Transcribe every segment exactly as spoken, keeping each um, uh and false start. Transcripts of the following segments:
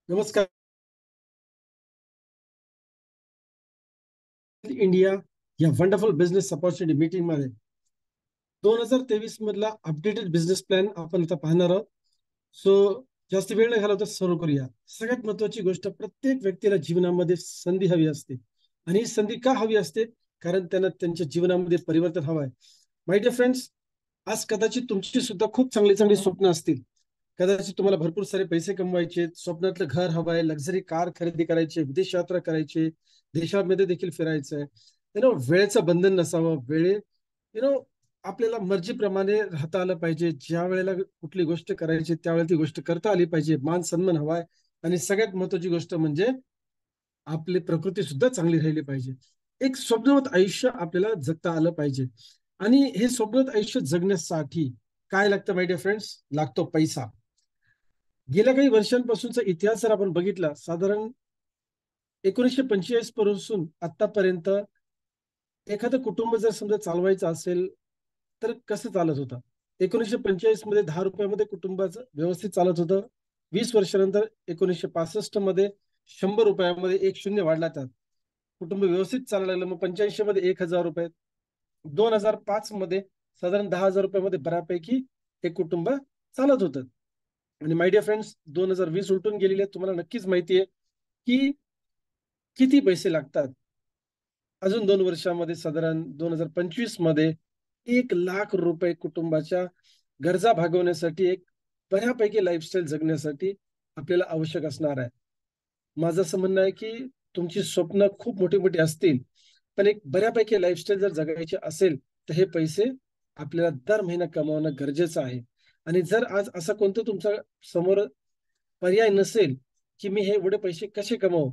नमस्कार. इंडिया या wonderful business opportunity meeting मध्ये दोन हजार तेवीस मधला अपडेटेड बिझनेस प्लॅन आपण आता पाहणार आहोत. सो जास्त वेळ नाही घालवता सुरू करूया. सगळ्यात महत्वाची गोष्ट, प्रत्येक व्यक्तीला जीवनामध्ये संधी हवी असते. आणि ही संधी का हवी असते? कारण त्यांना त्यांच्या जीवनामध्ये परिवर्तन हवं आहे. माय डिअर फ्रेंड्स, आज कदाचित तुमची सुद्धा खूप चांगली चांगली स्वप्न असतील. कदाचित तुम्हाला भरपूर सारे पैसे कमवायचे, स्वप्नातलं घर हवं आहे, लक्झरी कार खरेदी करायची, विदेश यात्रा करायची, देशामध्ये देखील फिरायचं आहे. यु नो वेळेचं बंधन नसावं. वेळे यु नो आपल्याला मर्जीप्रमाणे राहता आलं पाहिजे. ज्या वेळेला कुठली गोष्ट करायची त्यावेळेला ती गोष्ट करता आली पाहिजे. मान सन्मान हवाय. आणि सगळ्यात महत्वाची गोष्ट म्हणजे आपली प्रकृती सुद्धा चांगली राहिली पाहिजे. एक स्वप्नवत आयुष्य आपल्याला जगता आलं पाहिजे. आणि हे स्वप्नवत आयुष्य जगण्यासाठी काय लागतं माय डिअर फ्रेंड्स? लागतो पैसा. गेल्या काही वर्षांपासूनचा इतिहास जर आपण बघितला, साधारण एकोणीसशे पंचेचाळीस पासून आतापर्यंत एखादं कुटुंब जर समजा चालवायचं असेल तर कसं चालत होतं? एकोणीसशे पंचेचाळीस मध्ये दहा रुपयामध्ये कुटुंबाचं व्यवस्थित चालत होतं. वीस वर्षानंतर एकोणीसशे पासष्ट मध्ये शंभर रुपयामध्ये एक शून्य वाढला. त्यात कुटुंब व्यवस्थित चालायला लागलं. मग पंच्याऐंशी मध्ये एक हजार रुपये, दोन हजार पाच मध्ये साधारण दहा हजार रुपयामध्ये बऱ्यापैकी एक कुटुंब चालत होतं. आणि माय डिअर फ्रेंड्स, दोन हजार वीस उलटून गेलेले आहेत. तुम्हाला नक्कीच माहिती आहे की किती पैसे लागतात. अजून दोन वर्षामध्ये साधारण दोन हजार पंचवीस मध्ये एक लाख रुपये कुटुंबाच्या गरजा भागवण्यासाठी, एक बऱ्यापैकी लाईफस्टाईल जगण्यासाठी आपल्याला आवश्यक असणार आहे. माझं असं म्हणणं आहे की तुमची स्वप्न खूप मोठी मोठी असतील, पण एक बऱ्यापैकी लाईफस्टाईल जर जगायची असेल तर हे पैसे आपल्याला दर महिना कमावणं गरजेचं आहे. आणि जर आज असा कोणतं तुमच्या समोर पर्याय नसेल की मी हे एवढे पैसे कसे कमावू,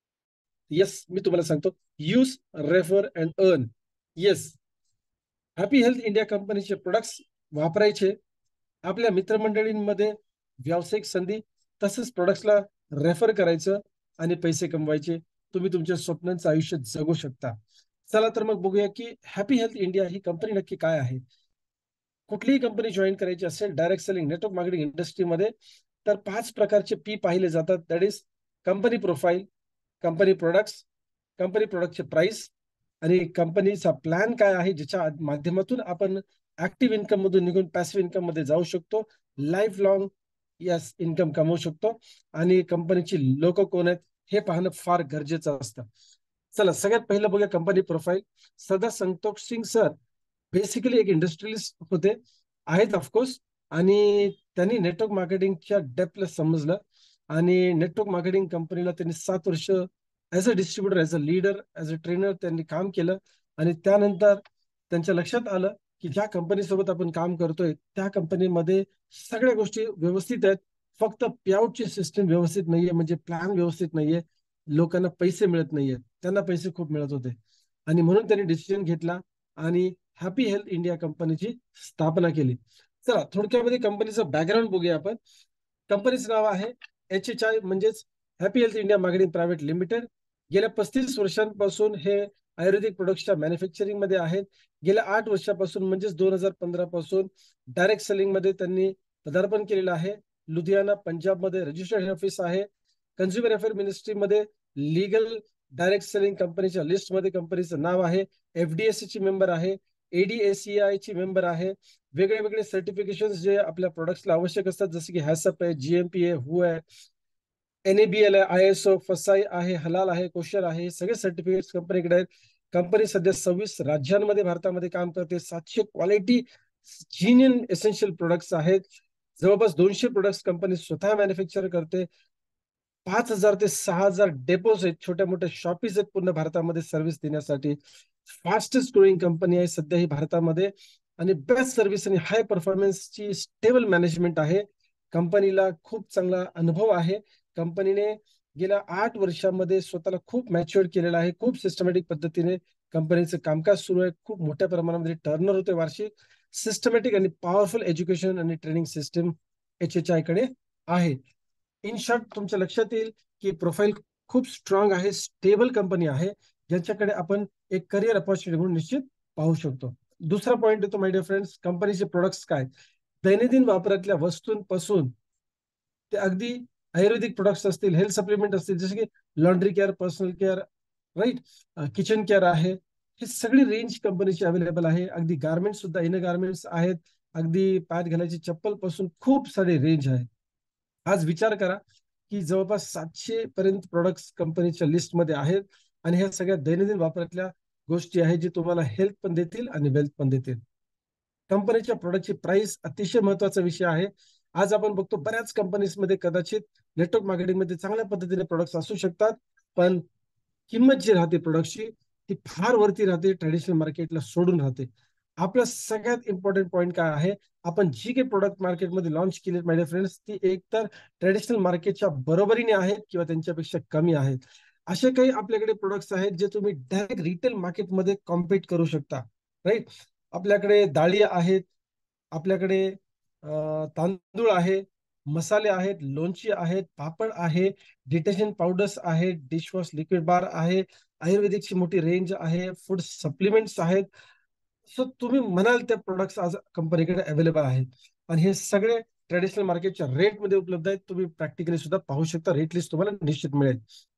येस, मी तुम्हाला सांगतो, use, refer and earn. Yes, happy health India कंपनीचे प्रोडक्ट्स वापरायचे, आपल्या मित्रमंडळींमध्ये व्यावसायिक संधी तसंच प्रोडक्ट्सला रेफर करायचं आणि पैसे कमवायचे. तुम्ही तुमच्या स्वप्नांचं आयुष्य जगू शकता. चला तर मग बघूया की हॅपी हेल्थ इंडिया ही कंपनी नक्की काय आहे. कुठलीही कंपनी जॉईन करायची असेल डायरेक्ट सेलिंग नेटवर्क मार्केटिंग इंडस्ट्रीमध्ये, तर पाच प्रकारचे पी पाहिले जातात. That is company profile, company products, company प्रोडक्टचे प्राइस, आणि कंपनीचा प्लॅन काय आहे ज्याच्या माध्यमातून आपण ऍक्टिव्ह इन्कम मधून निघून पॅसिव्ह इन्कम मध्ये जाऊ शकतो, लाईफ लॉंग यस इन्कम कमवू शकतो, आणि कंपनीची लोक कोण आहेत हे पाहणं फार गरजेचं असतं. चला सगळ्यात पहिलं बघूया company profile. Sardar Santosh Singh sir basically एक इंडस्ट्रियलिस्ट होते, आहेत ऑफकोर्स. आणि त्यांनी नेटवर्क मार्केटिंगच्या डेप्थला समजलं, आणि नेटवर्क मार्केटिंग कंपनीला त्यांनी सात वर्ष as a distributor, as a leader, as a trainer त्यांनी काम केलं. आणि त्यानंतर त्यांच्या लक्षात आलं की ज्या कंपनीसोबत आपण काम करतोय त्या कंपनीमध्ये सगळ्या गोष्टी व्यवस्थित आहेत, फक्त पेआउटची सिस्टम व्यवस्थित नाहीये, म्हणजे प्लॅन व्यवस्थित नाहीये, लोकांना पैसे मिळत नाहीयेत. त्यांना पैसे खूप मिळत होते, आणि म्हणून त्यांनी डिसिजन घेतला आणि हॅपी हेल्थ इंडिया कंपनीची स्थापना केली. चला थोडक्यामध्ये कंपनीचं बॅकग्राऊंड बघूया आपण. कंपनीचं नाव आहे एच एच आय, म्हणजेच happy health India marketing private limited. गेल्या पस्तीस वर्षांपासून हे आयुर्वेदिक प्रोडक्ट्सच्या मॅन्युफॅक्चरिंग मध्ये आहेत. गेल्या आठ वर्षापासून म्हणजेच दोन हजार पंधरा पासून डायरेक्ट सेलिंग मध्ये त्यांनी पदार्पण केलेलं आहे. लुधियाना पंजाबमध्ये रजिस्टर्ड ऑफिस आहे. कन्झ्युमर अफेअर मिनिस्ट्रीमध्ये लीगल डायरेक्ट सेलिंग कंपनीच्या लिस्टमध्ये कंपनीचं नाव आहे. एफडीएससी ची मेंबर आहे, एडीएसीआय ची मेंबर आहे. वेगळे वेगळे सर्टिफिकेशन जे आपल्या प्रोडक्ट्सला आवश्यक असतात, जसे की हॅसअप आहे, जीएमपी आहे, हु आहे, एनएबीएल आहे, आयएसओ, फसाई आहे, हलाल आहे, कोशर आहे, हे सगळे सर्टिफिकेट कंपनीकडे आहेत. कंपनी सध्या सव्वीस राज्यांमध्ये भारतामध्ये काम करते. सातशे क्वालिटी जिनियन एसेन्शियल प्रोडक्ट्स आहेत. जवळपास दोनशे प्रोडक्ट्स कंपनी स्वतः मॅन्युफॅक्चर करते. पाच हजार ते सहा हजार डेपोज आहेत, छोट्या मोठ्या शॉपीज आहेत पूर्ण भारतामध्ये सर्व्हिस देण्यासाठी. फास्टेस्ट ग्रोईंग कंपनी आहे सध्या ही भारतामध्ये, आणि बेस्ट सर्व्हिस आणि हाय परफॉर्मन्सची स्टेबल मॅनेजमेंट आहे. कंपनीला खूप चांगला अनुभव आहे. कंपनीने गेल्या आठ वर्षामध्ये स्वतःला खूप मॅच्युअर केलेला आहे. खूप सिस्टमॅटिक पद्धतीने कंपनीचं कामकाज सुरू आहे. खूप मोठ्या प्रमाणामध्ये टर्नर होते वार्षिक. सिस्टमॅटिक आणि पॉवरफुल एज्युकेशन आणि training system H H I कडे आहे. इन शॉर्ट तुमच्या लक्षात येईल की प्रोफाईल खूप स्ट्रॉंग आहे, स्टेबल कंपनी आहे, ज्यांच्याकडे आपण एक करिअर अपॉर्च्युनिटी म्हणून निश्चित पाहू शकतो. दुसरा पॉईंट येतो माय डिअर फ्रेंड्स, कंपनीचे प्रोडक्ट्स काय. दैनंदिन वापरातल्या वस्तूंपासून ते अगदी आयुर्वेदिक प्रोडक्ट्स असतील, हेल्थ सप्लिमेंट असतील, जसे की laundry care, personal care, right, kitchen care आहे, ही सगळी रेंज कंपनीची अवेलेबल आहे. अगदी गार्मेंट सुद्धा, इनर गार्मेंट्स आहेत, अगदी पायात घालायची चप्पल पासून खूप सारी रेंज आहे. आज विचार करा की जवळपास सातशे पर्यंत प्रोडक्ट्स कंपनीच्या लिस्टमध्ये आहेत आणि ह्या सगळ्या दैनंदिन वापरातल्या गोष्टी आहेत, जे तुम्हाला हेल्थ पण देतील आणि वेल्थ पण देतील. कंपनीच्या प्रोडक्टची प्राइस अतिशय महत्वाचा विषय आहे. आज आपण बघतो बऱ्याच कंपनीजमध्ये कदाचित नेटवर्क मार्केटिंगमध्ये चांगल्या पद्धतीने प्रोडक्ट्स असू शकतात, पण किंमत जी राहते प्रोडक्टची ती फार वरती राहते, ट्रेडिशनल मार्केटला सोडून राहते. आपला सगळ्यात इम्पॉर्टंट पॉईंट काय आहे, आपण जी काही प्रोडक्ट मार्केटमध्ये लॉन्च केली माय फ्रेंड्स, ती एकतर ट्रेडिशनल मार्केटच्या बरोबरीने आहेत किंवा त्यांच्यापेक्षा कमी आहेत. असे काही आपल्याकडे प्रोडक्ट्स आहेत जे तुम्ही डायरेक्ट रिटेल मार्केटमध्ये कॉम्पीट करू शकता, राईट. आपल्याकडे डाळी आहेत, आपल्याकडे अं, तांदूळ आहे, मसाले आहेत, लोणची आहेत, पापड आहे, डिटर्जंट पावडर्स आहेत, डिशवॉश लिक्विड बार आहे, आयुर्वेदिकची मोठी रेंज आहे, फूड सप्लिमेंट्स आहेत. सो तुम्ही म्हणाल त्या प्रोडक्ट्स आज कंपनीकडे अवेलेबल आहेत आणि हे सगळे ट्रेडिशनल मार्केटच्या रेटमध्ये उपलब्ध आहेत. तुम्ही प्रॅक्टिकली सुद्धा पाहू शकता, रेट लिस्ट तुम्हाला निश्चित मिळेल.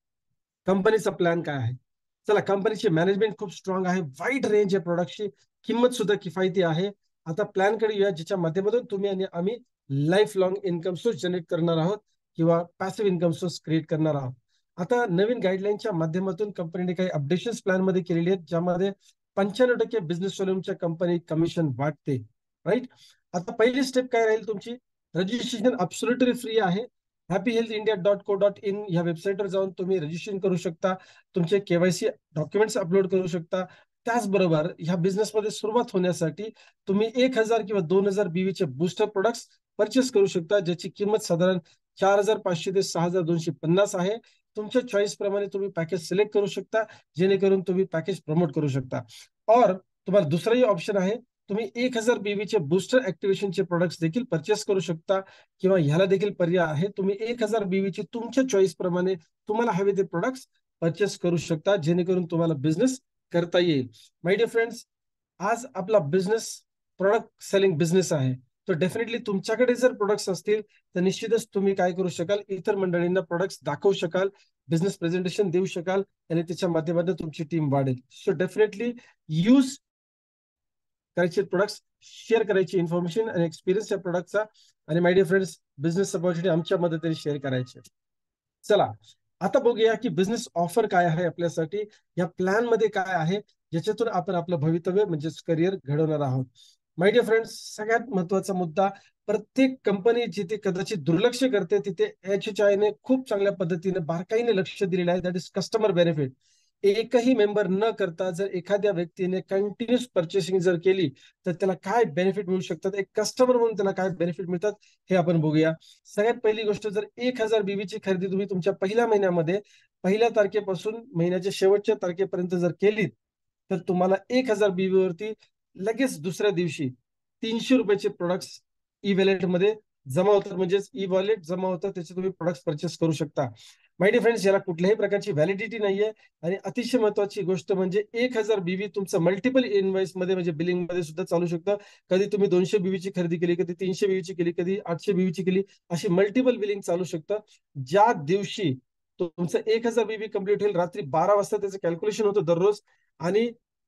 कंपनीचा प्लॅन काय आहे? चला, कंपनीची मॅनेजमेंट खूप स्ट्रॉंग आहे, वाईड रेंज आहे प्रोडक्टची, किंमत सुद्धा किफायती आहे. आता प्लॅन कडे येऊया, ज्याच्या माध्यमातून तुम्ही आणि आम्ही life long income source generate करणार आहोत किंवा पॅसिव्ह इन्कम सोर्स क्रिएट करणार आहोत. आता नवीन गाईडलाईनच्या माध्यमातून कंपनीने काही अपडेशन प्लॅन मध्ये केलेली आहेत, ज्यामध्ये पंच्याण्णव टक्के बिझनेस वॉल्यूमच्या कंपनी कमिशन वाटते, राईट. आता पहिली स्टेप काय राहील तुमची? रजिस्ट्रेशन अब्सोल्युटली फ्री आहे. Happy health India dot co dot in या वेबसाईटवर जाऊन तुम्ही रजिस्ट्रेशन करू शकता, तुमचे केवायसी डॉक्युमेंट्स अपलोड करू शकता. त्याचबरोबर ह्या बिझनेसमध्ये सुरुवात होण्यासाठी तुम्ही एक हजार किंवा दोन हजार बीवीचे बूस्टर प्रोडक्ट्स परचेस करू शकता, ज्याची किंमत साधारण चार हजार पाचशे ते सहा हजार दोनशे पन्नास आहे. तुमच्या चॉईस प्रमाणे तुम्ही पॅकेज सिलेक्ट करू शकता, जेणेकरून तुम्ही पॅकेज प्रमोट करू शकता. और तुम्हाला दुसराही ऑप्शन आहे, तुम्ही एक हजार बीवीचे बूस्टर ऍक्टिव्हेशनचे प्रोडक्ट्स देखील परचेस करू शकता, किंवा ह्याला देखील पर्याय आहे, तुम्ही एक हजार बीवीचे तुमच्या चॉईस प्रमाणे तुम्हाला हवे ते प्रोडक्ट्स परचेस करू शकता, जेणेकरून तुम्हाला बिझनेस करता येईल. माय डिअर फ्रेंड्स, आज आपला बिझनेस प्रोडक्ट सेलिंग बिझनेस आहे. तर डेफिनेटली तुमच्याकडे जर प्रोडक्ट्स असतील तर निश्चितच तुम्ही काय करू शकाल, इतर मंडळींना प्रोडक्ट्स दाखवू शकाल, बिझनेस प्रेझेंटेशन देऊ शकाल आणि त्याच्या माध्यमातून तुमची टीम वाढेल. सो डेफिनेटली यूज करायचे प्रोडक्ट्स, शेअर करायची इन्फॉर्मेशन आणि एक्सपिरियन्स या प्रोडक्टचा, आणि my dear friends, business opportunity आमच्या मदतीने शेअर करायचे. चला, आता बघूया की बिझनेस ऑफर काय आहे आपल्यासाठी, या प्लॅन मध्ये काय आहे, ज्याच्यातून आपण आपलं भवितव्य म्हणजेच करिअर घडवणार आहोत. माय डिअर फ्रेंड्स, सगळ्यात महत्वाचा मुद्दा, प्रत्येक कंपनी जिथे कदाचित दुर्लक्ष करते तिथे एच एच आय ने खूप चांगल्या पद्धतीने बारकाईने लक्ष दिलेलं आहे, दॅट इज कस्टमर बेनिफिट. एकही मेंबर न करता जर एखाद्या व्यक्तीने कंटिन्युअस पर्चेसिंग जर केली तर त्याला काय बेनिफिट मिळू शकतात, एक कस्टमर म्हणून त्याला काय बेनिफिट मिळतात हे आपण बघूया. सगळ्यात पहिली गोष्ट, जर एक हजार बीबीची खरेदी तुम्ही तुमच्या पहिल्या महिन्यामध्ये पहिल्या तारखेपासून महिन्याच्या शेवटच्या तारखेपर्यंत जर केली तर तुम्हाला एक हजार बीबी वरती लगेच दुसऱ्या दिवशी तीनशे रुपयाचे प्रोडक्ट्स ई वॉलेट मध्ये जमा होतात, म्हणजेच ई वॉलेट जमा होतं, त्याचे तुम्ही प्रोडक्ट्स परचेस करू शकता. माय डिअर फ्रेंड्स, याला कुठल्याही प्रकारची व्हॅलिडिटी नाहीये, आणि अतिशय महत्वाची गोष्ट म्हणजे एक हजार बीबी तुमचं मल्टिपल इनवाइस मध्ये म्हणजे बिलिंग मध्ये सुद्धा चालू शकतं. कधी तुम्ही दोनशे बीबीची खरेदी केली, कधी तीनशे बीबीची केली, कधी आठशे बीबीची केली, अशी मल्टिपल बिलिंग चालू शकतं. ज्या दिवशी तुमचं एक हजार बीबी कंप्लीट होईल, रात्री बारा वाजता त्याचं कॅल्क्युलेशन होतं दररोज, आणि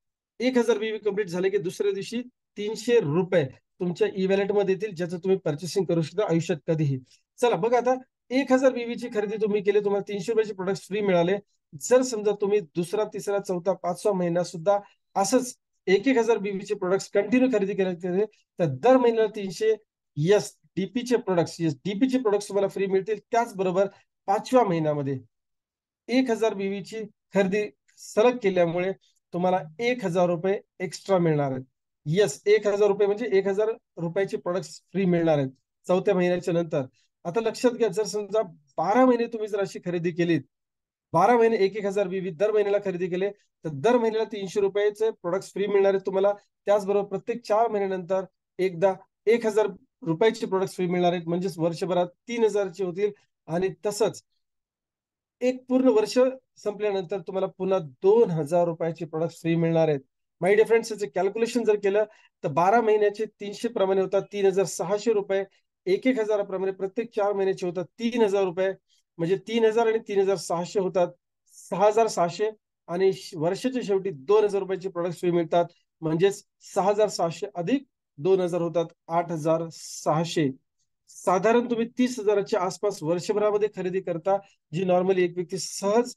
एक हजार बीबी कंप्लीट झाले की दुसऱ्या दिवशी तीनशे रुपये तुमच्या ई वॉलेट मध्ये येतील, ज्याचं तुम्ही पर्चेसिंग करू शकता आयुष्यात कधीही. चला बघा, आता एक हजार बीबीची खरेदी तुम्ही केली, तुम्हाला तीनशे रुपयाचे प्रोडक्ट फ्री मिळाले. जर समजा तुम्ही दुसरा तिसरा चौथा पाचवा महिना सुद्धा असंच एक एक हजार बीबीचे प्रोडक्ट कंटिन्यू खरेदी केले तर दर महिन्याला तीनशे यस डीपीचे प्रोडक्ट्स यस डीपीचे प्रोडक्ट्स तुम्हाला फ्री मिळतील. त्याचबरोबर पाचव्या महिन्यामध्ये एक हजार बीबीची खरेदी सलग केल्यामुळे तुम्हाला एक हजार रुपये एक्स्ट्रा मिळणार आहेत. येस, एक हजार रुपये म्हणजे एक हजार रुपयाचे प्रोडक्ट फ्री मिळणार आहेत चौथ्या महिन्याच्या नंतर. आता लक्षात घ्या, जर समजा बारा महिने तुम्ही जर अशी खरेदी केलीत, बारा महिने एक एक हजार बीबी दर महिन्याला खरेदी केले, तर दर महिन्याला तीनशे रुपयाचे प्रोडक्ट फ्री मिळणार आहेत तुम्हाला. त्याचबरोबर प्रत्येक चार महिन्यानंतर एकदा एक हजार रुपयाचे प्रोडक्ट फ्री मिळणार आहेत, म्हणजेच वर्षभरात तीन हजारचे होतील. आणि तसंच एक पूर्ण वर्ष संपल्यानंतर तुम्हाला पुन्हा दोन हजार रुपयाचे प्रोडक्ट फ्री मिळणार आहेत. माय डिअर फ्रेंड्स, याचे कॅल्क्युलेशन जर केलं तर बारा महिन्याचे तीनशे प्रमाणे होतात तीन हजार सहाशे रुपये, एक एक हजाराप्रमाणे प्रत्येक चार महिन्याचे होतात तीन हजार रुपये, म्हणजे तीन हजार आणि तीन हजार सहाशे होतात सहा हजार सहाशे, आणि वर्षाच्या शेवटी दोन हजार रुपयाचे प्रोडक्ट फ्री मिळतात, म्हणजेच सहा हजार सहाशे अधिक दोन हजार होतात आठ हजार सहाशे. साधारण तुम्ही तीस हजाराच्या आसपास वर्षभरामध्ये खरेदी करता, जी नॉर्मली एक व्यक्ती सहज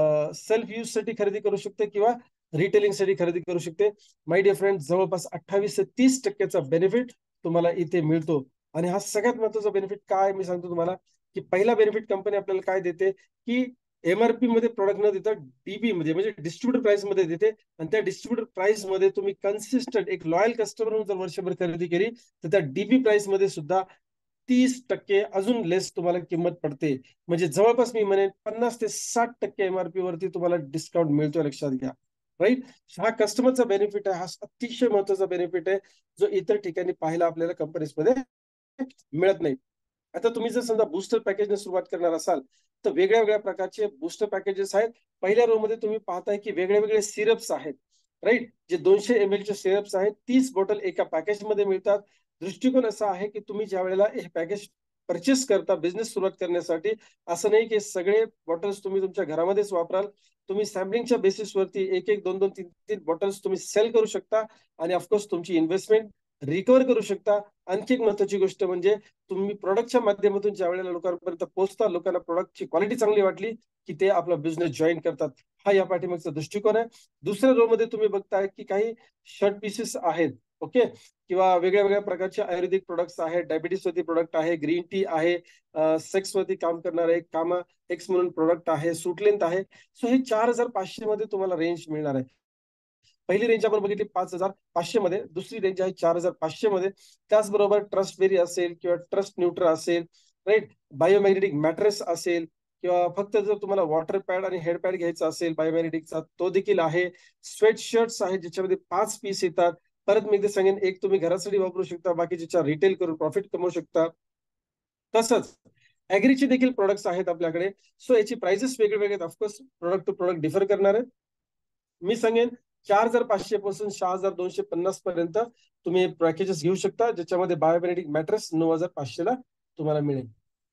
सेल्फ यूज साठी खरेदी करू शकते किंवा रिटेलिंग साठी खरेदी करू शकते. माय डिअर फ्रेंड, जवळपास अठ्ठावीस ते तीस टक्क्याचा बेनिफिट तुम्हाला इथे मिळतो. आणि हा सगळ्यात महत्वाचा बेनिफिट काय मी सांगतो तुम्हाला, की पहिला बेनिफिट कंपनी आपल्याला काय देते, की एमआरपी मध्ये प्रोडक्ट न देता डीबी मध्ये म्हणजे डिस्ट्रीब्युटर प्राइस मध्ये देते, आणि त्या डिस्ट्रीब्युटर प्राइस मध्ये तुम्ही कन्सिस्टंट एक लॉयल कस्टमर जर वर्षभर खरेदी केली तर त्या डीबी प्राइस मध्ये सुद्धा तीस टक्के अजून लेस तुम्हाला किंमत पडते. म्हणजे जवळपास मी म्हणेन पन्नास ते साठ टक्के एमआरपी वरती तुम्हाला डिस्काउंट मिळतोय, लक्षात घ्या. राईट, हा कस्टमरचा बेनिफिट आहे, हा अतिशय महत्वाचा बेनिफिट आहे जो इतर ठिकाणी पाहायला आपल्याला कंपनीज मध्ये मिळत नाही. आता तुम्ही जर समजा बुस्टर पॅकेजने सुरुवात करणार असाल तर वेगळ्या वेगळ्या प्रकारचे बुस्टर पॅकेजेस आहेत. पहिल्या रो मध्ये तुम्ही पाहताय की वेगळे वेगळे सिरप्स आहेत. राईट, जे दोनशे एम एल चे सिरप्स आहेत, तीस बॉटल एका पॅकेज मध्ये मिळतात. दृष्टिकोन असा आहे की तुम्ही ज्या वेळेला हे पॅकेज परचेस करता बिझनेस सुरुवात करण्यासाठी, असं नाही की सगळे बॉटल्स तुम्ही तुमच्या घरामध्येच वापराल. तुम्ही सॅम्पलिंगच्या बेसिसवरती एक एक दोन दोन तीन तीन बॉटल्स तुम्ही सेल करू शकता, आणि ऑफकोर्स तुमची इन्व्हेस्टमेंट रिकव्हर करू शकता. आणखी एक महत्वाची गोष्ट म्हणजे तुम्ही प्रोडक्टच्या माध्यमातून ज्या वेळेला लोकांपर्यंत पोहोचता, लोकांना प्रोडक्टची क्वालिटी चांगली वाटली की ते आपला बिझनेस जॉईन करतात. हा या पाठीमागचा दृष्टिकोन आहे. दुसऱ्या रो मध्ये तुम्ही बघताय की काही शर्ट पीसेस आहेत, ओके, किंवा वेगळ्या वेगळ्या प्रकारचे आयुर्वेदिक प्रोडक्ट्स आहेत, डायबिटीस वरती प्रोडक्ट आहे, ग्रीन टी आहे, सेक्स वरती काम करणारे कामा एक्स म्हणून प्रोडक्ट आहे, सुटलेंथ आहे. सो हे चार हजार पाचशे मध्ये तुम्हाला रेंज मिळणार आहे. पहिली रेंज आपण बघितली पाच हजार पाचशे मध्ये, दुसरी रेंज आहे चार हजार पाचशे मध्ये. त्याचबरोबर ट्रस्ट बेरी असेल किंवा ट्रस्ट न्यूट्र असेल, राईट, बायोमॅग्नेटिक मॅट्रेस असेल, किंवा फक्त जर तुम्हाला वॉटर पॅड आणि हेड पॅड घ्यायचा असेल बायोमॅग्नेटिकचा तो देखील आहे. स्वेट शर्ट्स आहेत ज्याच्यामध्ये पाच पीस येतात. परत मी ते सांगेन, एक तुम्ही घरासाठी वापरू शकता, बाकीच्या रिटेल करून प्रॉफिट कमवू शकता. तसंच ऍग्रीचे देखील प्रोडक्ट्स आहेत आपल्याकडे. सो याची प्राइसेस वेगळे वेगळे, of course product to product differ करणार आहेत. मी सांगेन चार हजार पाचशे पासून सहा हजार दोनशे पन्नास पर्यंत तुम्ही पॅकेजेस घेऊ शकता, ज्याच्यामध्ये बायोमॅग्नेटिक मॅट्रेस नऊ हजार पाचशे ला तुम्हाला मिळेल.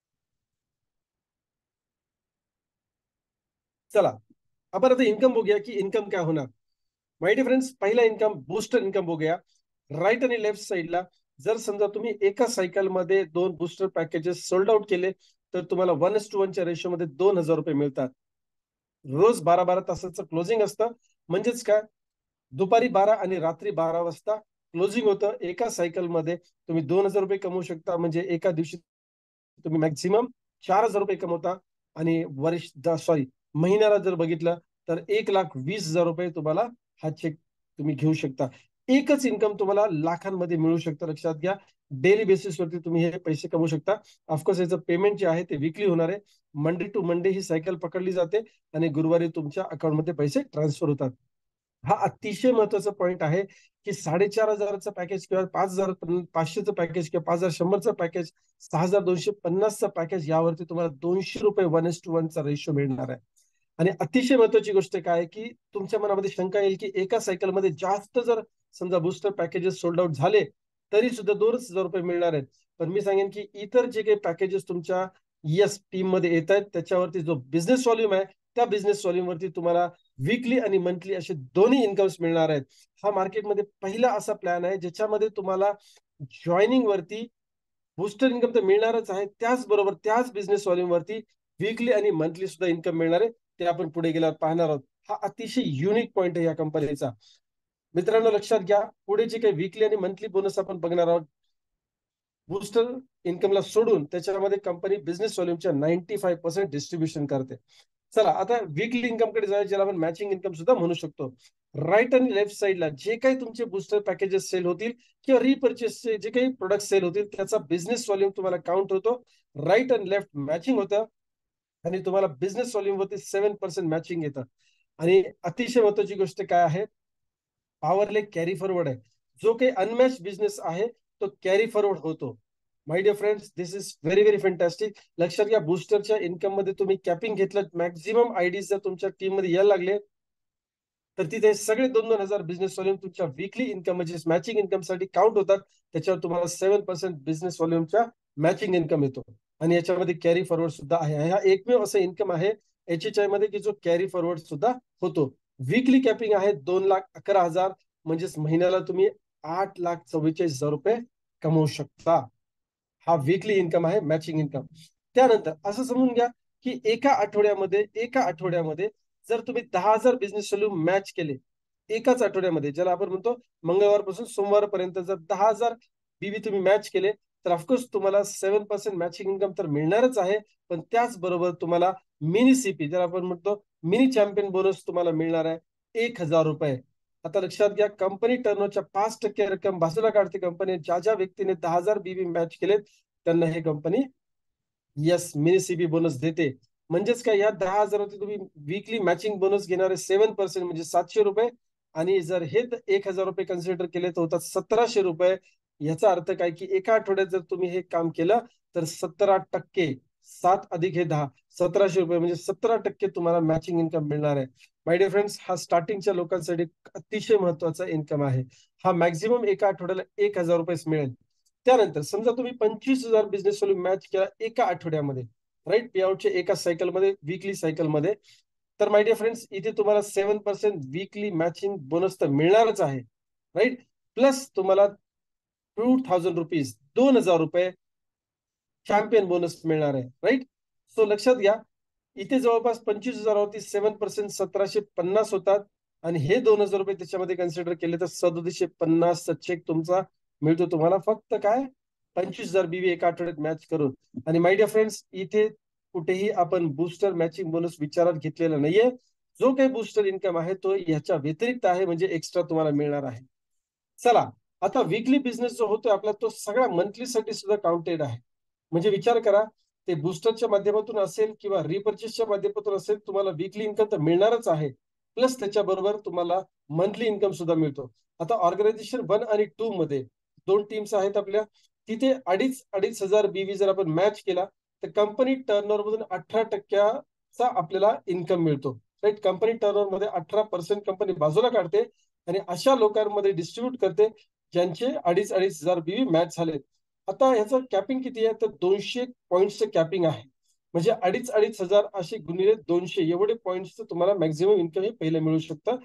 चला आपण आता इन्कम बघूया की इन्कम काय होणार. माय डिअर फ्रेंड्स, पहिला इन्कम बूस्टर इन्कम बघूया. राईट आणि लेफ्ट साईडला जर समजा तुम्ही एका सायकल मध्ये दोन बूस्टर पॅकेजेस सोल्ड आउट केले तर तुम्हाला वन एस टू वनच्या रेशो मध्ये दोन हजार रुपये मिळतात. रोज बारा बारा तासाचं क्लोजिंग असतं, म्हणजेच काय, दुपारी बारा आणि रात्री बारा वाजता क्लोजिंग होतं. एका सायकल मध्ये तुम्ही दोन हजार रुपये कमवू शकता, म्हणजे एका दिवशी तुम्ही मॅक्झिमम चार हजार रुपये कमवता. आणि वर्ष सॉरी महिन्याला जर बघितलं तर एक लाख वीस हजार रुपये तुम्हाला हा चेक तुम्ही घेऊ शकता. एकच इन्कम तुम्हाला लाखांमध्ये मिळू शकतं, लक्षात घ्या. डेली बेसिसवरती तुम्ही हे पैसे कमवू शकता. ऑफकोर्स याचं पेमेंट जे आहे ते वीकली होणार आहे. मंडे टू मंडे ही सायकल पकडली जाते आणि गुरुवारी तुमच्या अकाउंटमध्ये पैसे ट्रान्सफर होतात. हा अतिशय महत्वाचा पॉईंट आहे की साडेचार हजाराचं पॅकेज किंवा पाच हजार पाचशेचं पॅकेज किंवा पाच हजार शंभरचं पॅकेज, सहा हजार दोनशे पन्नासचं पॅकेज, यावरती तुम्हाला दोनशे रुपये वन एस टू वनचा रेशो मिळणार आहे. आणि अतिशय महत्वाची गोष्ट काय आहे की तुमच्या मनामध्ये शंका येईल की एका सायकलमध्ये जास्त जर समजा बूस्टर पॅकेजेस सोल्ड आउट झाले तरी सुद्धा दोनच हजार रुपये मिळणार आहेत. पण मी सांगेन की इतर जे काही पॅकेजेस तुमच्या यस टीम मध्ये येत आहेत त्याच्यावरती जो बिझनेस व्हॉल्यूम आहे त्या बिझनेस व्हॉल्यूम वरती तुम्हाला वीकली आणि मंथली असे दोन्ही इन्कम्स मिळणार आहेत. हा मार्केटमध्ये पहिला असा प्लॅन आहे ज्याच्यामध्ये तुम्हाला जॉईनिंग वरती बूस्टर इन्कम तर मिळणारच आहे, त्याचबरोबर त्याच बिझनेस व्हॉल्यूम वरती वीकली आणि मंथली सुद्धा इन्कम मिळणार आहे. ते आपण पुढे गेल्यावर पाहणार आहोत. हा अतिशय युनिक पॉइंट आहे या कंपनीचा. मित्रांनो लक्षात घ्या, पुढे जे काही वीकली आणि मंथली बोनस आपण बघणार आहोत, बूस्टर इन्कमला सोडून त्याच्यामध्ये कंपनी बिझनेस व्हॉल्यूमच्या नाईन्टी फाईव्ह पर्सेंट डिस्ट्रीब्युशन करते. चला आता वीकली इन्कम कडे जायचं, ज्याला आपण मॅचिंग इन्कम सुद्धा म्हणू शकतो. राईट आणि लेफ्ट साईडला जे काही तुमचे बूस्टर पॅकेजेस सेल होतील किंवा रिपर्चेसचे जे काही प्रोडक्ट सेल होतील त्याचा बिझनेस व्हॉल्यूम तुम्हाला काउंट होतो. राईट आणि लेफ्ट मॅचिंग होतं आणि तुम्हाला बिझनेस व्हॉल्यूम वरती सेव्हन पर्सेंट मॅचिंग येतं. आणि अतिशय महत्वाची गोष्ट काय आहे, पॉवरले कॅरी फॉरवर्ड आहे. जो काही अनमॅच बिझनेस आहे तो कॅरी फॉरवर्ड होतो. My dear friends, this is very very fantastic. लक्षात घ्या, बूस्टरच्या इन्कम मध्ये तुम्ही कॅपिंग घेतलं, मॅक्झिमम आयडीज जर तुमच्या टीम मध्ये यायला लागले तर तिथे सगळे दोन दोन हजार बिझनेस व्हॉल्यूम तुमच्या वीकली इन्कम म्हणजे मॅचिंग इन्कम साठी काउंट होतात. त्याच्यावर तुम्हाला सेव्हन पर्सेंट बिझनेस व्हॉल्यूमच्या मॅचिंग इन्कम येतो आणि याच्यामध्ये कॅरी फॉरवर्ड सुद्धा आहे. हा एकमेव असं इन्कम आहे एच एच आय मध्ये की जो कॅरी फॉरवर्ड सुद्धा होतो. वीकली कॅपिंग आहे दोन लाख अकरा हजार म्हणजेच महिन्याला तुम्ही आठ लाख चव्वेचाळीस हजार रुपये कमवू शकता. हा वीकली इन्कम आहे, मॅचिंग इन्कम. त्यानंतर असं समजून घ्या की एका आठवड्यामध्ये एका आठवड्यामध्ये जर तुम्ही दहा हजार बिझनेस व्हॅल्यू मॅच केले एकाच आठवड्यामध्ये, ज्याला आपण म्हणतो मंगळवारपासून सोमवारपर्यंत जर दहा हजार बीबी तुम्ही मॅच केले तर ऑफकोर्स तुम्हाला सेव्हन पर्सेंट मॅचिंग इन्कम तर मिळणारच आहे. पण त्याचबरोबर तुम्हाला मिनी सीपी, ज्याला आपण म्हणतो मिनी चॅम्पियन बोनस तुम्हाला मिळणार आहे एक हजार रुपये. आता लक्षात घ्या, कंपनी टर्नओव्हरच्या पाच टक्के रक्कम बाजूला काढते कंपनी. ज्या ज्या व्यक्तीने दहा हजार बीबी मॅच केलेत त्यांना हे company yes mini CB bonus देते. म्हणजेच काय, या दहा हजारावरती तुम्ही वीकली मॅचिंग बोनस घेणारे सेव्हन पर्सेंट म्हणजे सातशे रुपये आणि जर हे एक हजार रुपये कन्सिडर केले तर होतात सतराशे रुपये. याचा अर्थ काय की एका आठवड्यात जर तुम्ही हे काम केलं तर सतरा टक्के सात अधिक हे दहा सतराशे रुपये म्हणजे सतरा टक्के तुम्हाला मॅचिंग इन्कम मिळणार आहे. माय डिअर फ्रेंड्स, हा स्टार्टिंगच्या लोकांसाठी अतिशय महत्वाचा इन्कम आहे. हा मॅक्झिमम एका आठवड्याला एक हजार रुपये मिळेल. त्यानंतर समजा तुम्ही पंचवीस हजार बिझनेस व्हॅल्यू मॅच केला एका आठवड्यामध्ये, राईट, पेआउटच्या एका सायकलमध्ये, वीकली सायकलमध्ये, तर माय डिअर फ्रेंड्स इथे तुम्हाला seven percent weekly matching bonus तर मिळणारच आहे, राईट. प्लस तुम्हाला टू थाउजंड रुपीज दोन हजार रुपये चॅम्पियन बोनस मिळणार आहे, राईट. सो लक्षात घ्या, इथे जवळपास पंचवीस हजारावरती सेव्हन पर्सेंट सतराशे पन्नास होतात आणि हे दोन हजार रुपये त्याच्यामध्ये कन्सिडर केले तर सदोतीसशे पन्नास चेक तुमचा मिळतो तुम्हाला फक्त काय पंचवीस हजार बीवी एका आठवड्यात मॅच करून. आणि माय डिअर फ्रेंड्स, इथे कुठेही आपण बूस्टर मॅचिंग बोनस विचारात घेतलेला नाहीये. जो काही बूस्टर इन्कम आहे तो याच्या व्यतिरिक्त आहे, म्हणजे एक्स्ट्रा तुम्हाला मिळणार आहे. चला, आता वीकली बिझनेस जो होतोय आपला तो सगळ्या मंथली साठी सुद्धा काउंटेड आहे. म्हणजे विचार करा, ते बूस्टरच्या माध्यमातून असेल किंवा रिपर्चेसच्या माध्यमातून असेल, तुम्हाला वीकली इन्कम तर मिळणारच आहे. प्लस त्याच्याबरोबर तुम्हाला मंथली इन्कम सुद्धा मिळतो. आता ऑर्गनायझेशन वन आणि टू मध्ये दोन टीम्स आहेत आपल्या, तिथे अडीच अडीच हजार बीवी जर आपण मॅच केला तर कंपनी टर्नओव्हर मधून अठरा टक्क्याचा आपल्याला इन्कम मिळतो, राईट. कंपनी टर्नओव्हर मध्ये अठरा पर्सेंट कंपनी बाजूला काढते आणि अशा लोकांमध्ये डिस्ट्रीब्यूट करते ज्यांचे अडीच अडीच हजार बीवी मॅच झाले. आता ह्याचं कॅपिंग किती आहे तर दोनशे पॉईंटचं कॅपिंग आहे. म्हणजे अडीच अडीच हजार असे गुणिले दोनशे एवढे पॉईंट्सचं तुम्हाला मॅक्झिमम इन्कम हे पहिले मिळू शकतं.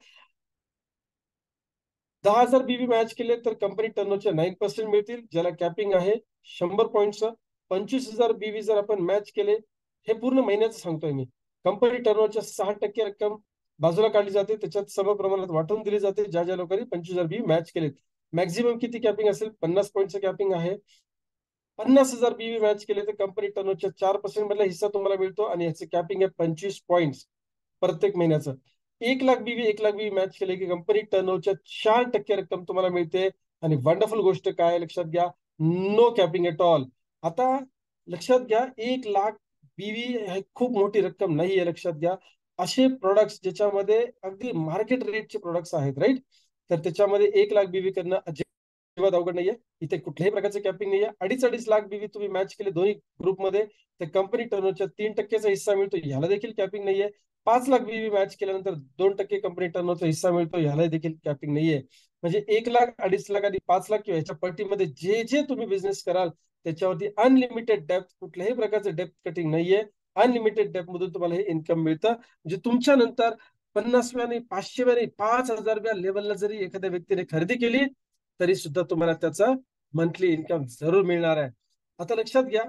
दहा हजार बीबी मॅच केले तर कंपनी टर्नओव्हरचे नाईन पर्सेंट मिळतील, ज्याला कॅपिंग आहे शंभर पॉईंटचं. पंचवीस हजार बीबी जर आपण मॅच केले, हे पूर्ण महिन्याचं सांगतोय मी, कंपनी टर्नओव्हरच्या सहा टक्के रक्कम बाजूला काढली जाते, त्याच्यात सम प्रमाणात वाटून दिली जाते ज्या ज्या लोकांनी पंचवीस हजार बीबी मॅच केलेत. मॅक्झिमम किती कॅपिंग असेल, पन्नास पॉईंटचं कॅपिंग आहे. पन्नास हजार बीबी मॅच केले तर कंपनी टर्नओव्हरच्या चार पर्सेंट मधला हिस्सा तुम्हाला मिळतो आणि याचं कॅपिंग आहे पंचवीस पॉईंट प्रत्येक महिन्याचं. एक लाख बीबी एक लाख बीबी मॅच केले की कंपनी टर्नओव्हरच्या चार टक्के रक्कम तुम्हाला मिळते. आणि वंडरफुल गोष्ट काय लक्षात घ्या, नो कॅपिंग एट ऑल. आता लक्षात घ्या, एक लाख बीबी हे खूप मोठी रक्कम नाहीये, लक्षात घ्या. असे प्रोडक्ट्स ज्याच्यामध्ये अगदी मार्केट रेटचे प्रोडक्ट्स आहेत, राईट, तर त्याच्यामध्ये एक लाख बीबी करणं अजिबात अवघड नाहीये. इथे कुठल्याही प्रकारचे कॅपिंग नाहीये. अडीच अडीच लाख बीबी तुम्ही मॅच केले दोन्ही ग्रुपमध्ये तर कंपनी टर्नओव्हरच्या तीन टक्केचा हिस्सा मिळतो, ह्याला देखील कॅपिंग नाहीये. पाच लाख बीबी मॅच केल्यानंतर दोन टक्के कंपनी टर्नओव्हरचा हिस्सा मिळतो, ह्याला देखील कॅपिंग नाहीये. म्हणजे एक लाख अडीच लाख आणि पाच लाख किंवा ह्याच्या पट्टीमध्ये जे जे तुम्ही बिझनेस कराल त्याच्यावरती अनलिमिटेड डेप्थ, कुठल्याही प्रकारचं डेप्थ कटिंग नाहीये. अनलिमिटेड डेप्थ मधून तुम्हाला हे इन्कम मिळतं. म्हणजे तुमच्या नंतर पन्नासव्या नाही पाचशेव्या नाही पाच हजारव्या लेवलला जरी एखाद्या व्यक्तीने खरेदी केली तरी सुद्धा तुम्हाला त्याचा मंथली इन्कम जरूर मिळणार आहे. आता लक्षात घ्या,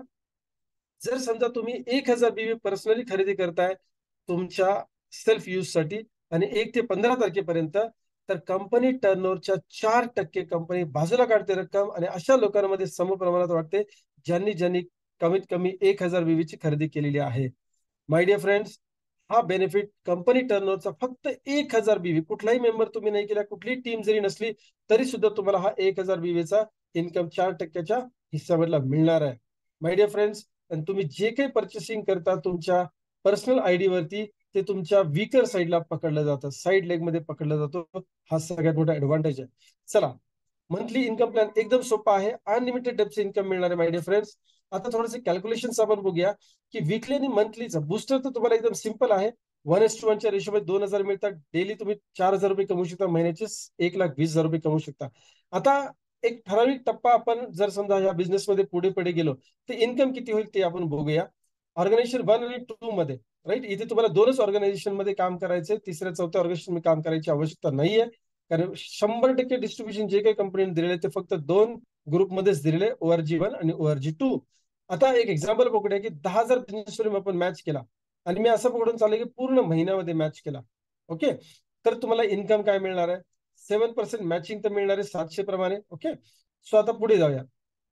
जर समजा तुम्ही एक हजार बीबी पर्सनली खरेदी करताय तुमच्या सेल्फ यूज साठी आणि एक ते पंधरा तारखेपर्यंत, तर कंपनी टर्नओव्हरच्या चार टक्के कंपनी बाजूला काढते रक्कम आणि अशा लोकांमध्ये सम प्रमाणात वाटते ज्यांनी ज्यांनी कमीत कमी एक हजार बीबीची खरेदी केलेली आहे. माय डिअर फ्रेंड्स, हा बेनिफिट कंपनी टर्नओव्हरचा फक्त एक हजार बीबी, कुठलाही मेंबर तुम्ही नाही केला, कुठलीही टीम जरी नसली तरी सुद्धा तुम्हाला हा एक हजार बीबीचा इन्कम चार टक्क्याच्या हिस्सामधला मिळणार आहे. माय डिअर फ्रेंड्स, आणि तुम्ही जे काही पर्चेसिंग करता तुमच्या पर्सनल आयडी वरती ते तुमच्या वीकर साईडला पकडलं जातं, साईड लेग मध्ये पकडला जातो. हा सगळ्यात मोठा ऍडव्हान्टेज आहे. चला, मंथली इन्कम प्लॅन एकदम सोपा आहे, अनलिमिटेड डेप्थचं इन्कम मिळणार आहे माय डिअर फ्रेंड्स. आता थोडेसे कॅल्क्युलेशन आपण बघूया की वीकली आणि मंथलीचं बूस्टर तर तुम्हाला एकदम सिंपल आहे. वन एस टू वनच्या रेशोमध्ये दोन हजार मिळतात. डेली तुम्ही चार हजार रुपये कमवू शकता, महिन्याचे एक लाख वीस हजार रुपये कमवू शकता. आता एक ठराविक टप्पा आपण जर समजा या बिझनेसमध्ये पुढे पुढे गेलो तर इन्कम किती होईल ते आपण बघूया. ऑर्गनायझेशन वन आणि टू मध्ये, राईट, इथे तुम्हाला दोनच ऑर्गनायझेशन मध्ये काम करायचंय, तिसऱ्या चौथ्या ऑर्गनायझेशन मध्ये काम करायची आवश्यकता नाहीये. कारण शंभर टक्के डिस्ट्रीब्युशन जे काही कंपनीने दिलेले ते फक्त दोन ग्रुपमध्येच दिलेले, ओआरजी वन आणि ओआरजी टू. आता एक एक्झाम्पल बघूया की दहा हजार बिझनेस आपण मॅच केला आणि मी असं पकडून चालू की पूर्ण महिन्यामध्ये मॅच केला. ओके, तर तुम्हाला इन्कम काय मिळणार आहे? सेव्हन पर्सेंट मॅचिंग तर मिळणार आहे सातशे प्रमाणे. ओके, सो आता पुढे जाऊया.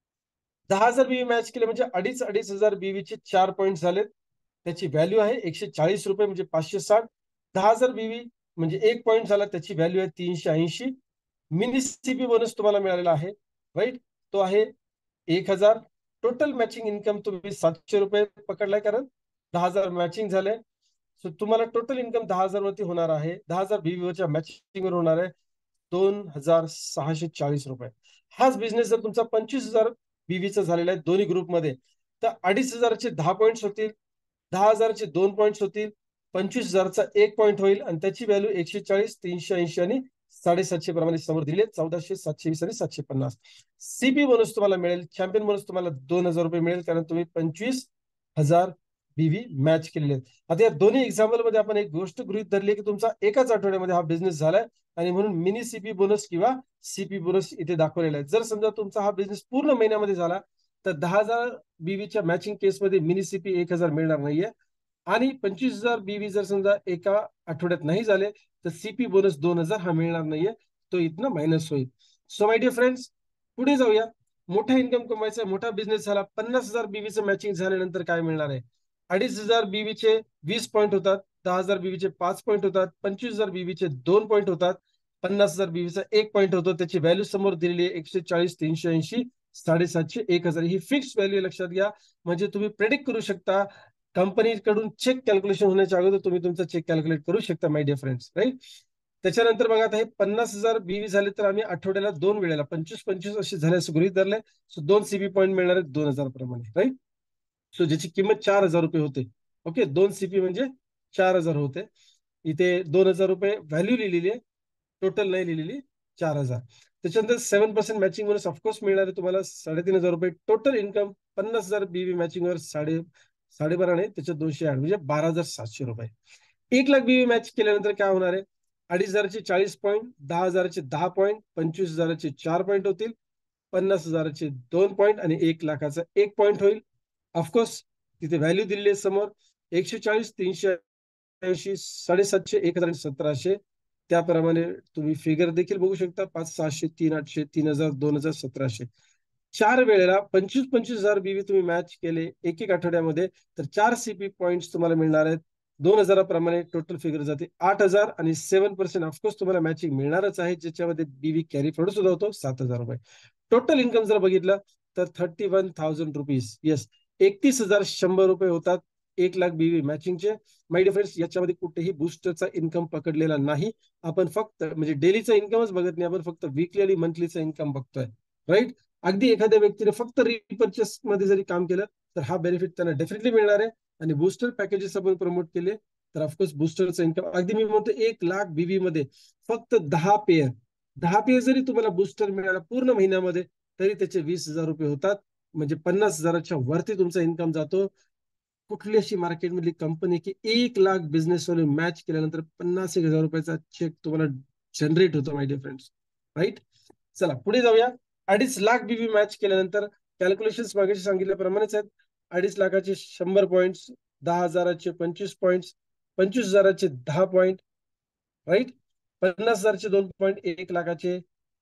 दहा हजार बीवी मॅच केले म्हणजे अडीच अडीच हजार बीवीचे चार पॉईंट झालेत. त्याची व्हॅल्यू आहे एकशे चाळीस रुपये म्हणजे पाचशे साठ. दहा हजार बीवी म्हणजे एक पॉईंट झाला, त्याची व्हॅल्यू आहे तीनशे ऐंशी. मिनी सीपी बोनस तुम्हाला मिळालेला आहे, राईट, तो आहे एक हजार. टोटल मॅचिंग इन्कम तुम्ही सातशे रुपये पकडलाय कारण दहा हजार मॅचिंग झाले. सो तुम्हाला टोटल इन्कम दहा हजार वरती होणार आहे, दहा हजार बीवीच्या मॅचिंग वर होणार आहे दोन हजार सहाशे चाळीस रुपये. हाच बिझनेस जर तुमचा पंचवीस हजार बीव्हीचा झालेला आहे दोन्ही ग्रुपमध्ये, तर अडीच हजारचे दहा पॉईंट्स होतील, दहा हजारचे दोन पॉईंट्स होतील, पंचवीस हजारचा एक पॉईंट होईल आणि त्याची व्हॅल्यू एकशे चाळीस, तीनशे ऐंशी आणि साडेसातशे प्रमाणे समोर दिले, चौदाशे, सातशे वीस आणि सातशे पन्नास. सीपी बोनस तुम्हाला मिळेल, चॅम्पियन बोनस तुम्हाला दोन हजार रुपये मिळेल कारण तुम्ही पंचवीस हजार बीव्ही मॅच केलेले आहेत. आता या दोन्ही एक्झाम्पल मध्ये आपण एक गोष्ट गृहीत धरली की तुमचा एकाच आठवड्यामध्ये हा बिझनेस झालाय आणि म्हणून मिनी सीपी बोनस किंवा सीपी बोनस इथे दाखवलेला आहे. जर समजा तुमचा हा बिझनेस पूर्ण महिन्यामध्ये झाला तर दहा हजार बीव्हीच्या मॅचिंग केसमध्ये मिनी सीपी एक हजार मिळणार नाहीये आणि पंचवीस हजार बीव्ही जर समजा एका आठवड्यात नाही झाले तर सीपी बोनस दोन हजार हा मिळणार नाहीये, तो इथनं मायनस होईल. सो माय डिअर फ्रेंड्स, पुढे जाऊया. मोठा इन्कम कमवायचा, मोठा बिझनेस झाला, पन्नास हजार बीव्हीचं मॅचिंग झाल्यानंतर काय मिळणार आहे? अडीच हजार बीव्हीचे वीस पॉईंट होतात, दहा हजार बीव्हीचे पाच पॉईंट होतात, पंचवीस हजार बीव्हीचे दोन पॉईंट होतात, पन्नास हजार बीव्हीचा एक पॉईंट होतो. त्याची व्हॅल्यू समोर दिलेली आहे एकशे चाळीस, तीनशे ऐंशी, साडेसातशे, एक हजार. ही फिक्स व्हॅल्यू लक्षात घ्या, म्हणजे तुम्ही प्रेडिक्ट करू शकता. कंपनीकडून चेक कॅल्क्युलेशन होण्याच्या अगोदर तुम्ही तुमचा चेक कॅल्क्युलेट करू शकता माय डिअर फ्रेंड्स, राईट. त्याच्यानंतर बघा आता हे पन्नास हजार बीव्ही झाले तर आम्ही आठवड्याला दोन वेळेला पंचवीस पंचवीस असे झाले असं गृहीत धरले. सो दोन सीबी पॉईंट मिळणार आहेत दोन हजार प्रमाणे, राईट. सो ज्याची किंमत चार हजार रुपये होते. ओके, दोन सीपी म्हणजे चार हजार होते. इथे दोन हजार रुपये व्हॅल्यू लिहिलेली आहे, टोटल नाही लिहिलेली, चार हजार. त्याच्यानंतर seven percent matching bonus of course मिळणार आहे तुम्हाला साडेतीन हजार रुपये. टोटल इन्कम पन्नास हजार बीवी मॅचिंग वर साडे साडेबारा नाही त्याच्यात दोनशे आठ म्हणजे बारा हजार सातशे रुपये. एक लाख बीवी मॅच केल्यानंतर काय होणार आहे? अडीच हजारचे चाळीस पॉईंट, दहा हजाराचे दहा पॉईंट, पंचवीस हजाराचे चार पॉईंट होतील, पन्नास हजाराचे दोन पॉईंट आणि एक लाखाचा एक पॉईंट होईल. ऑफकोर्स तिथे व्हॅल्यू दिलेली आहे समोर एकशे चाळीस, तीनशे ऐंशी, साडेसातशे, एक हजार सतराशे. त्याप्रमाणे तुम्ही फिगर देखील बघू शकता, पाच सहाशे, तीन आठशे, तीन हजार, दोन हजार, सतराशे. चार वेळेला पंचवीस पंचवीस हजार बीवी तुम्ही मॅच केले एक एक आठवड्यामध्ये तर चार सीपी पॉईंट तुम्हाला मिळणार आहेत. दोन हजाराप्रमाणे टोटल फिगर जाते आठ हजार आणि सेव्हन पर्सेंट ऑफकोर्स तुम्हाला मॅचिंग मिळणारच आहे, ज्याच्यामध्ये बीवी कॅरी फॉरवर्ड सुद्धा होतो सात हजार रुपये. टोटल इन्कम जर बघितलं तर thirty one thousand rupees, yes, एकतीस हजार शंभर रुपये होतात एक लाख बीवी मॅचिंगचे. माय डिअर फ्रेंड्स, याच्यामध्ये कुठेही बुस्टरचा इन्कम पकडलेला नाही. आपण फक्त म्हणजे डेलीचा इन्कमच बघत नाही, आपण फक्त वीकली आणि मंथलीचा इन्कम बघतोय, राईट. अगदी एखाद्या व्यक्तीने फक्त रिपर्चेस मध्ये जरी काम केलं तर हा बेनिफिट त्यांना डेफिनेटली मिळणार आहे. आणि बुस्टर पॅकेजेस आपण प्रमोट केले तर ऑफकोर्स बुस्टरचा इन्कम अगदी मी म्हणतो एक लाख बीवी मध्ये फक्त दहा पेअर दहा पेअर जरी तुम्हाला बुस्टर मिळाला पूर्ण महिन्यामध्ये तरी त्याचे वीस हजार रुपये होतात. म्हणजे पन्नास हजाराच्या वरती तुमचा इन्कम जातो. कुठली अशी मार्केटमधली कंपनी की एक लाख बिझनेस वाले मॅच केल्यानंतर पन्नास एक हजार रुपयाचा चेक तुम्हाला जनरेट होतो माय डिअर फ्रेंड्स, राईट. चला पुढे जाऊया. अडीच लाख बीबी मॅच केल्यानंतर कॅल्क्युलेशन मागाशी सांगितल्याप्रमाणेच आहेत. अडीच लाखाचे शंभर पॉईंट्स, दहा हजाराचे पंचवीस पॉईंट्स, पंचवीस हजाराचे दहा पॉईंट, राईट. पन्नास हजारचे दोन पॉईंट, एक लाखाचे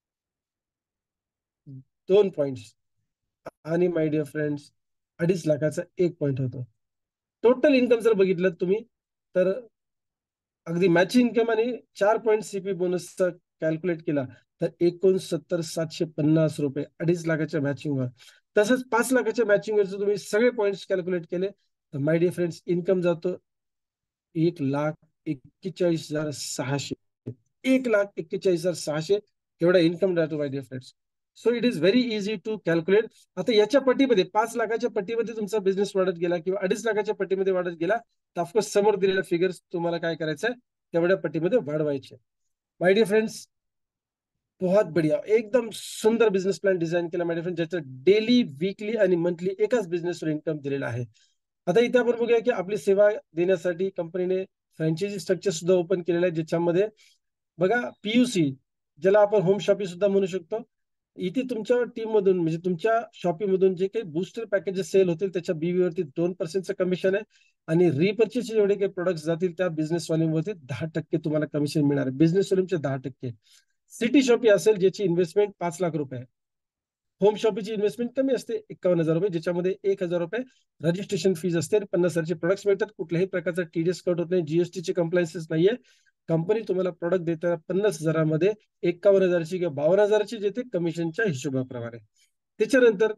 दोन पॉईंट्स आणि माय डिअर फ्रेंड्स अडीच लाखाचा एक पॉईंट होतो. टोटल इन्कम जर बघितलं तुम्ही तर अगदी मॅचिंग इन्कम आणि चार पॉईंट सीपी बोनसचा कॅल्क्युलेट केला तर एकोणसत्तर सातशे पन्नास रुपये अडीच लाखाच्या मॅचिंगवर. तसंच पाच लाखाच्या मॅचिंगवर जर तुम्ही सगळे पॉईंट्स कॅल्क्युलेट केले तर माय डिअर फ्रेंड्स इन्कम जातो एक लाख एक्केचाळीस हजार सहाशे एक लाख एक्केचाळीस हजार सहाशे एवढा इन्कम जातो my dear friends. So it is very easy to calculate. आता याच्या पट्टीमध्ये पाच लाखाच्या पट्टीमध्ये तुमचा बिझनेस वाढत गेला किंवा अडीच लाखाच्या पट्टीमध्ये वाढत गेला तर ऑफकोर्स समोर दिलेल्या फिगर्स तुम्हाला काय करायचं आहे तेवढ्या पट्टीमध्ये वाढवायचे. माय डिअर फ्रेंड्स, बहुत बढिया, एकदम सुंदर बिझनेस प्लॅन डिझाईन केला माझ्या फ्रेंड, ज्याचं डेली, वीकली आणि मंथली एकाच बिझनेसवर इन्कम दिलेला आहे. आता इथे आपण बघूया की आपली सेवा देण्यासाठी कंपनीने फ्रँचायझी स्ट्रक्चर सुद्धा ओपन केलेलं आहे, ज्याच्यामध्ये बघा पीयूसी, ज्याला आपण होम शॉपिंग सुद्धा म्हणू शकतो. इथे तुमच्या टीम मधून म्हणजे तुमच्या शॉपिंग मधून जे काही बूस्टर पॅकेजेस सेल होतील त्याच्या बीवी वरती दोन पर्सेंटचं कमिशन आहे आणि रिपर्चेस जेवढे काही प्रोडक्ट्स जातील त्या बिझनेस वॉल्यूमवरती दहा टक्के तुम्हाला कमिशन मिळणार आहे. बिझनेस वॉल्यूमचे दहा टक्के. सिटी शॉपी असेल ज्याची इन्व्हेस्टमेंट पाच लाख रुपये. होम शॉपीची इन्व्हेस्टमेंट कमी असते एक्कावन्न हजार रुपये, ज्याच्यामध्ये एक हजार रुपये रजिस्ट्रेशन फीज असते. पन्नास हजारचे प्रोडक्ट्स मिळतात. कुठल्याही प्रकारचा टीडीएस कट होत नाही. जीएसटीचे कंप्लायन्सेस नाहीये. कंपनी तुम्हाला प्रोडक्ट देताना पन्नास हजारामध्ये एक्कावन्न हजारची किंवा बावन्न हजाराची देते कमिशनच्या हिशोबाप्रमाणे. त्याच्यानंतर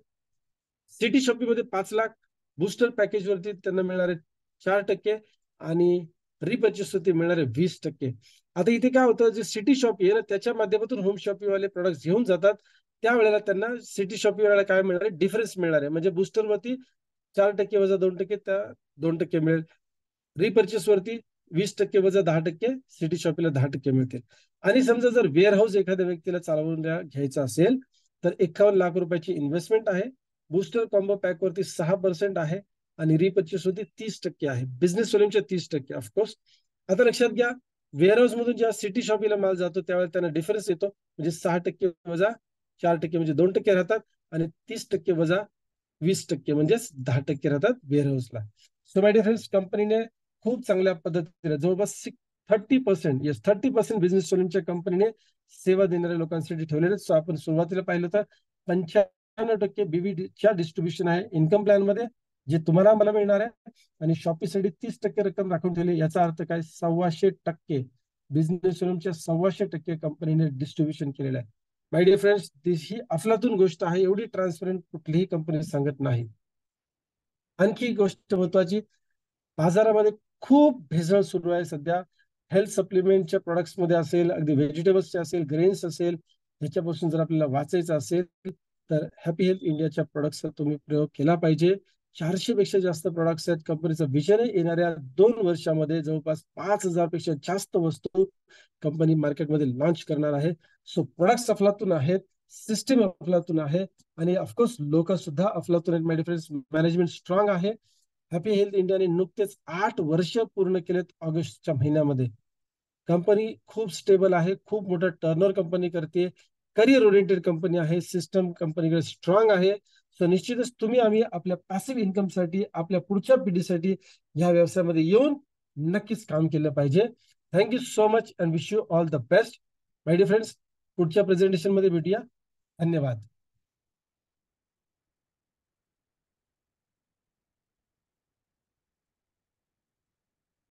सिटी शॉपीमध्ये पाच लाख बूस्टर पॅकेजवरती त्यांना मिळणारे चार टक्के, आणि रिपर्चेस वरती मिळणारे वीस टक्के. आता इथे काय होतं, जे सिटी शॉपी आहे ना त्याच्या माध्यमातून होम शॉपीवाले प्रोडक्ट घेऊन जातात, त्यावेळेला त्यांना सिटी शॉपी वेळेला काय मिळणार आहे, डिफरन्स मिळणार आहे. म्हणजे बूस्टरवरती चार टक्के वजा दोन टक्के त्या दोन टक्के मिळेल. रिपर्चेस वरती वीस टक्के वजा दहा टक्के सिटी शॉपीला दहा टक्के मिळतील. आणि समजा जर वेअर हाऊस एखाद्या व्यक्तीला चालवून घ्यायचा असेल तर एक्कावन्न लाख रुपयाची इन्व्हेस्टमेंट आहे. बूस्टर कॉम्बो पॅक वरती सहा पर्सेंट आहे आणि रिपर्चेस वरती तीस टक्के आहे. बिझनेस वॉल्यूमच्या तीस टक्के ऑफकोर्स. आता लक्षात घ्या, वेअर हाऊस मधून जेव्हा सिटी शॉपीला माल जातो त्यावेळेला त्यांना डिफरन्स येतो. म्हणजे सहा टक्के वजा चार टक्के म्हणजे दोन टक्के राहतात, आणि तीस टक्के वजा वीस टक्के म्हणजेच दहा टक्के राहतात वेअर हाऊसला. सो माय डिअर फ्रेंड्स, कंपनीने खूप चांगल्या पद्धतीने जवळपास thirty percent yes thirty percent business सोल्यूशनच्या कंपनीने सेवा देणाऱ्या लोकांसाठी ठेवलेले. सो आपण सुरुवातीला पाहिलं तर पंच्याण्णव टक्के बीव्हीच्या डिस्ट्रीब्युशन आहे इन्कम प्लॅन मध्ये, जे तुम्हाला मला मिळणार आहे. आणि शॉपीसाठी तीस टक्के रक्कम राखून ठेवली. याचा अर्थ काय, सव्वाशे टक्के बिझनेस सोल्यूशनच्या सव्वाशे टक्के कंपनीने डिस्ट्रीब्युशन केलेलं आहे. माय डिअर फ्रेंड्स, ही अफलातून गोष्ट आहे. एवढी ट्रान्सपरंट कुठलीही कंपनी सांगत नाही. आणखी गोष्ट महत्वाची, बाजारामध्ये खूप भेसळ सुरू आहे सध्या. हेल्थ सप्लिमेंटच्या प्रोडक्ट्समध्ये असेल, अगदी व्हेजिटेबल्सचे असेल, ग्रेन्स असेल, ह्याच्यापासून जर आपल्याला वाचायचं असेल तर हॅपी हेल्थ इंडियाच्या प्रोडक्ट्सचा तुम्ही प्रयोग केला पाहिजे. चारशे पेक्षा जास्त प्रोडक्ट्स आहेत. कंपनीचं विजन आहे येणाऱ्या दोन वर्षामध्ये जवळपास पाच हजार पेक्षा जास्त वस्तू कंपनी मार्केटमध्ये लॉन्च करणार आहे. सो प्रोडक्ट्स अफलातून आहेत, सिस्टीम अफलातून आहे, आणि ऑफकोर्स लोक सुद्धा अफलातून आहेत. माय फ्रेंड्स, मॅनेजमेंट स्ट्रॉंग आहे. हॅपी हेल्थ इंडियाने नुकतेच आठ वर्ष पूर्ण केलेत ऑगस्टच्या महिन्यामध्ये. कंपनी खूप स्टेबल आहे, खूप मोठं टर्नओव्हर कंपनी करते, करिअर ओरिएंटेड कंपनी आहे, सिस्टम कंपनीकडे स्ट्रॉंग आहे. सो निश्चितच तुम्ही आम्ही आपल्या पॅसिव्ह इन्कमसाठी, आपल्या पुढच्या पिढीसाठी या व्यवसायामध्ये येऊन नक्कीच काम केलं पाहिजे. Thank you so much and wish you all the best. My dear friends, पुढच्या प्रेझेंटेशन मध्ये भेटूया. धन्यवाद.